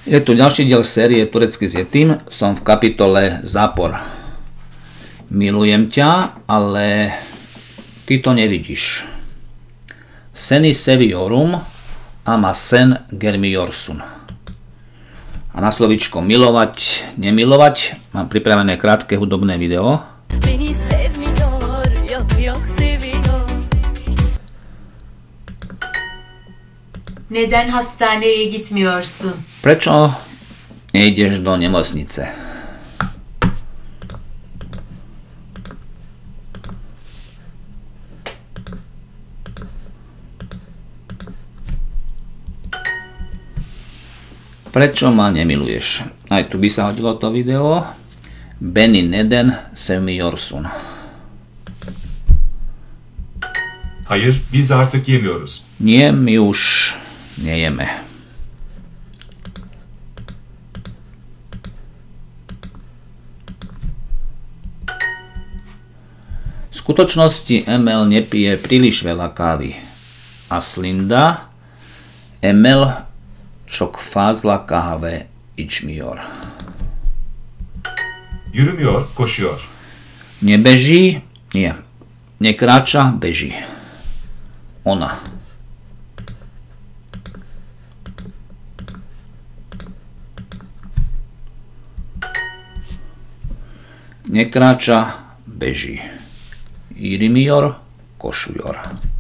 Je tu ďalší diel série Turecky s Yetim. Som v kapitole Zápor. Milujem ťa, ale ty to nevidíš. Seni seviyorum ama sen gelmiyorsun. A na slovíčko milovať, nemilovať mám pripravené krátke hudobné video. Neden hastaneye gitmiyorsun? Prečo nejdeš do nemocnice? Prečo ma nemiluješ? Aj tu by sa hodilo to video. Beni neden sevmiyorsun? Hayır, biz artık yemiyoruz. Nie, my už nejeme. V skutočnosti Emel nepije príliš veľa kávy. Aslında Emel çok fazla kahve içmiyor. Yürümüyor, koşuyor. Nebeží, nie. Nekráča, beží. Ona. Nekráča, beží. Yürümüyor, koşuyor.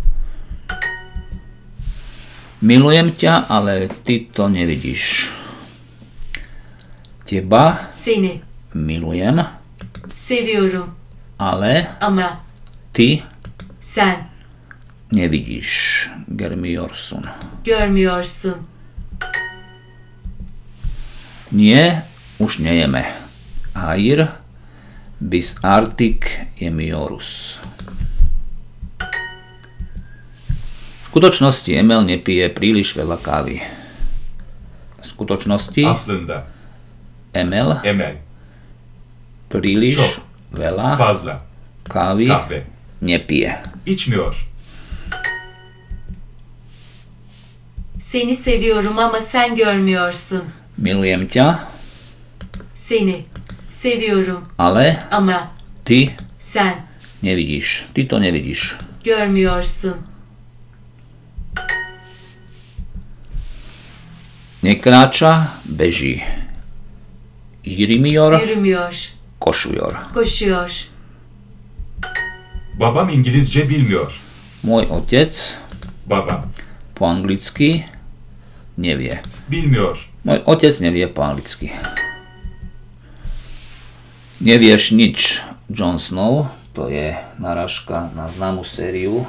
Milujem ťa, ale ty to nevidíš. Teba Seni milujem, seviyorum ale ama ty sen nevidíš. Gelmiyorsun. görmüyorsun. Nie, už nejeme. Hayır, biz artık yemiyoruz. V skutočnosti Emel nepije príliš veľa kávy. V skutočnosti Aslında, Emel Emel, príliš Çok. veľa fazla, kávy kahve, nepije. içmiyor. Seni seviyorum ama sen görmüyorsun. Milujem ťa, Seni seviyorum ale ama ty sen nevidíš. Ty to nevidíš. görmüyorsun. Nekráča, beží. Yürümüyor, Yürümüyor, koşuyor. koşuyor. Babam İngilizce bilmiyor. Môj otec Babam, po anglicky nevie. bilmiyor. Môj otec nevie po anglicky. Nevieš nič. Jon Snow, to je narážka na známu sériu.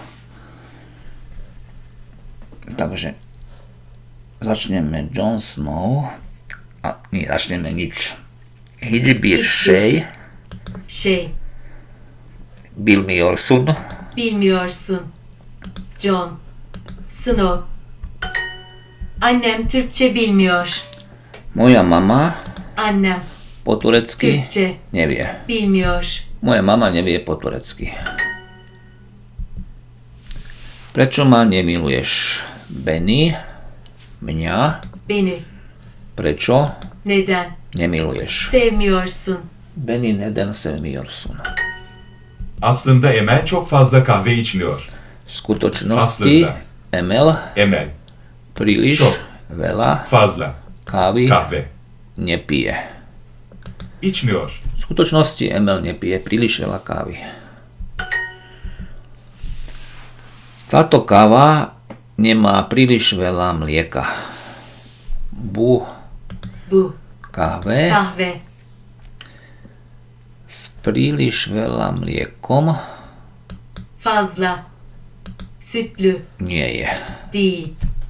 Takže začneme Jon Snow a nie, začneme nič. Hiçbir şey Şey, bilmiyorsun. bilmiyorsun. Jon Snow. Annem Türkçe bilmiyor. Moja mama Annem po turecky Türkçe nevie. bilmiyor. Moja mama nevie po turecky. Prečo ma nemiluješ? Beni, mňa, Beni prečo neden nemiluješ? sevmiyorsun? Beni neden sevmiyorsun? Aslında Emel çok fazla kahve içmiyor. V skutočnosti Aslında. Emel Emel, príliš Čo? veľa fazla, kávy kahve, nepije. içmiyor. V skutočnosti Emel nepije príliš veľa kávy. Táto káva nemá príliš veľa mlieka. Bu Bu káve kahve s príliš veľa mliekom fazla sütlü nie je. değil.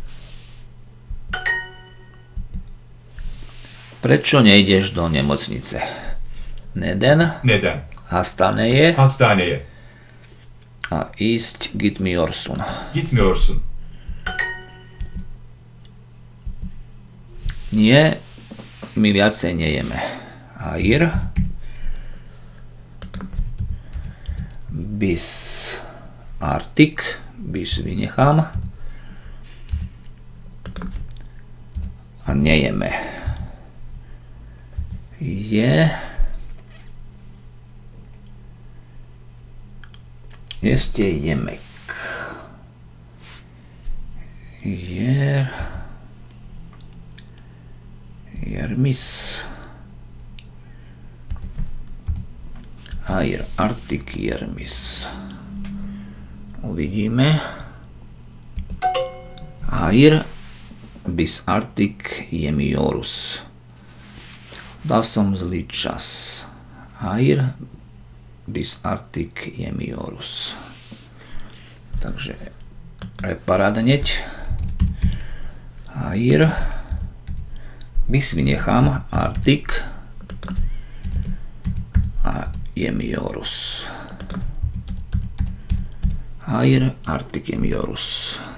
Prečo nejdeš do nemocnice? Neden Neden? hastaneye Hastaneye a ísť gitmiyorsun. gitmiyorsun. Nie, my viacej nejeme. Hayır, bis artık, bis vynechám a nejeme. Jeste jemek. Jermis. Air artik jermis. Uvidíme. Air bis artik jemiorus. Dal som zlý čas. Air bis artik jemiorus. Takže reparát hneď. Air bis vynechám artik a jemiorus. Air artik jemiorus.